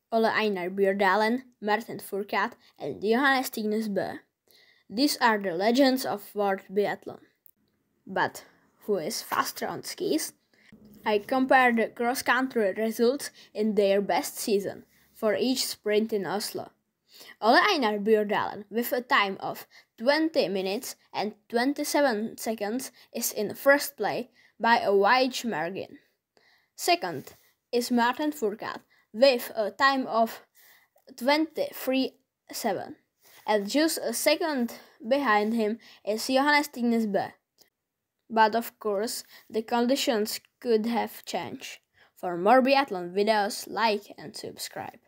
Alle Einar Bjørndalen, Bjørndalen Fouarcade, and Bjørndalen Bø. These are the legends of world biathlon. But who is faster on skis? I compare the cross-country results in their best season for each sprint in Oslo. Ole Einar Bjørndalen, with a time of 20 minutes and 27 seconds, is in first place by a wide margin. Second is Bjørndalen Fouarcade with a time of 23:7, and just a second behind him is Bjørndalen Bø. But of course, the conditions could have changed. For more biathlon videos, like and subscribe.